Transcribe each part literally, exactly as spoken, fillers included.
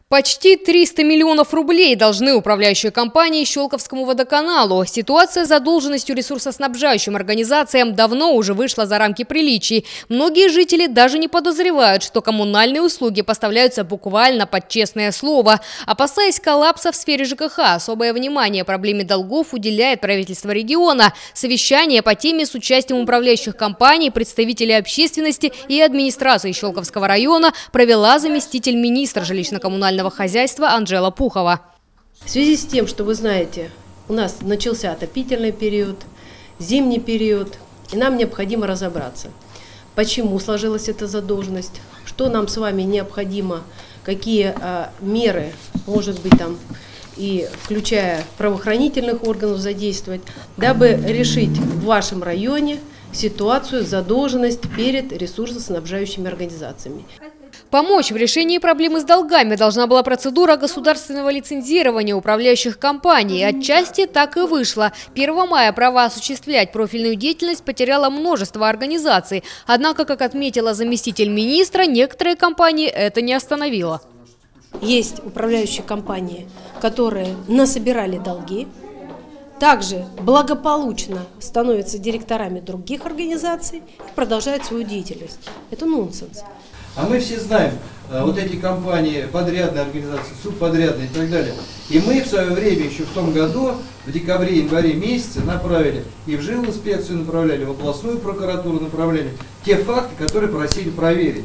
Почти триста миллионов рублей должны управляющие компании Щелковскому водоканалу. Ситуация с задолженностью ресурсоснабжающим организациям давно уже вышла за рамки приличий. Многие жители даже не подозревают, что коммунальные услуги поставляются буквально под честное слово. Опасаясь коллапса в сфере ЖКХ, особое внимание проблеме долгов уделяет правительство региона. Совещание по теме с участием управляющих компаний, представителей общественности и администрации Щелковского района провела заместитель министра жилищно-коммунального хозяйства Анжела Пухова. В связи с тем, что вы знаете, у нас начался отопительный период, зимний период, и нам необходимо разобраться, почему сложилась эта задолженность, что нам с вами необходимо, какие а, меры, может быть, там, и включая правоохранительных органов, задействовать, дабы решить в вашем районе ситуацию, задолженность перед ресурсоснабжающими организациями. Помочь в решении проблемы с долгами должна была процедура государственного лицензирования управляющих компаний. Отчасти так и вышло. первого мая права осуществлять профильную деятельность потеряло множество организаций. Однако, как отметила заместитель министра, некоторые компании это не остановило. Есть управляющие компании, которые насобирали долги, также благополучно становятся директорами других организаций и продолжают свою деятельность. Это нонсенс. А мы все знаем, вот эти компании, подрядные организации, субподрядные и так далее. И мы в свое время, еще в том году, в декабре-январе месяце направили, и в жилинспекцию направляли, в областную прокуратуру направляли те факты, которые просили проверить.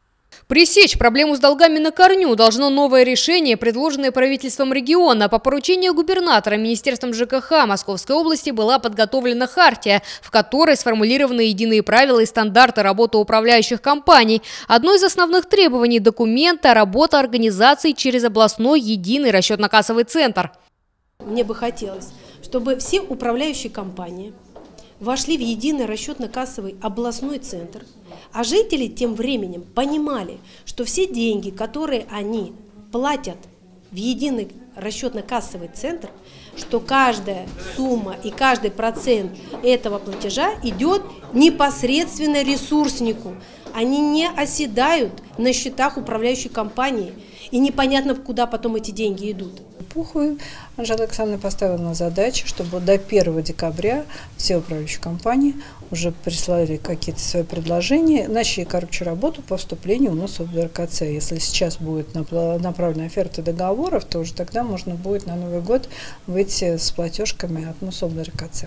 Пресечь проблему с долгами на корню должно новое решение, предложенное правительством региона. По поручению губернатора Министерством ЖКХ Московской области была подготовлена хартия, в которой сформулированы единые правила и стандарты работы управляющих компаний. Одно из основных требований документа – работа организаций через областной единый расчетно-кассовый центр. Мне бы хотелось, чтобы все управляющие компании вошли в единый расчетно-кассовый областной центр, а жители тем временем понимали, что все деньги, которые они платят в единый расчетно-кассовый центр, что каждая сумма и каждый процент этого платежа идет непосредственно ресурснику. Они не оседают на счетах управляющей компании, и непонятно, куда потом эти деньги идут. Пуховой Анжела Александровна поставила на задачу, чтобы до первого декабря все управляющие компании уже прислали какие-то свои предложения, начали, короче, работу по вступлению в МОСОБ-РКЦ. Если сейчас будет направлена оферта договоров, то уже тогда можно будет на Новый год выйти с платежками от МОСОБ-РКЦ.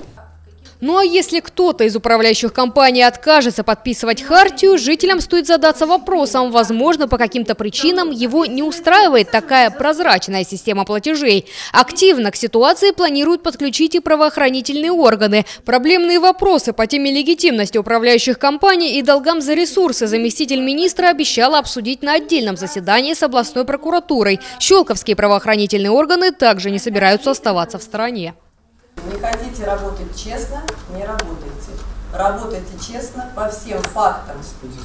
Ну а если кто-то из управляющих компаний откажется подписывать хартию, жителям стоит задаться вопросом, возможно, по каким-то причинам его не устраивает такая прозрачная система платежей. Активно к ситуации планируют подключить и правоохранительные органы. Проблемные вопросы по теме легитимности управляющих компаний и долгам за ресурсы заместитель министра обещала обсудить на отдельном заседании с областной прокуратурой. Щелковские правоохранительные органы также не собираются оставаться в стороне. Не хотите работать честно, не работайте. Работайте честно по всем фактам.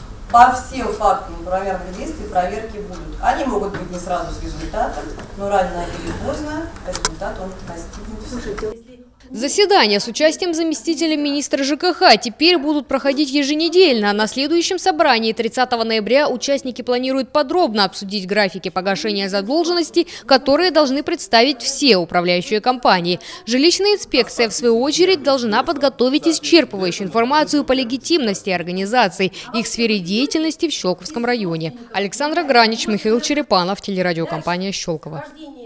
По всем фактам неправомерных действий проверки будут. Они могут быть не сразу с результатом, но рано или поздно результат он достигнет. Заседания с участием заместителя министра ЖКХ теперь будут проходить еженедельно. На следующем собрании тридцатого ноября участники планируют подробно обсудить графики погашения задолженностей, которые должны представить все управляющие компании. Жилищная инспекция, в свою очередь, должна подготовить исчерпывающую информацию по легитимности организаций, их сфере деятельности в Щелковском районе. Александра Гранич, Михаил Черепанов, телерадиокомпания «Щелково».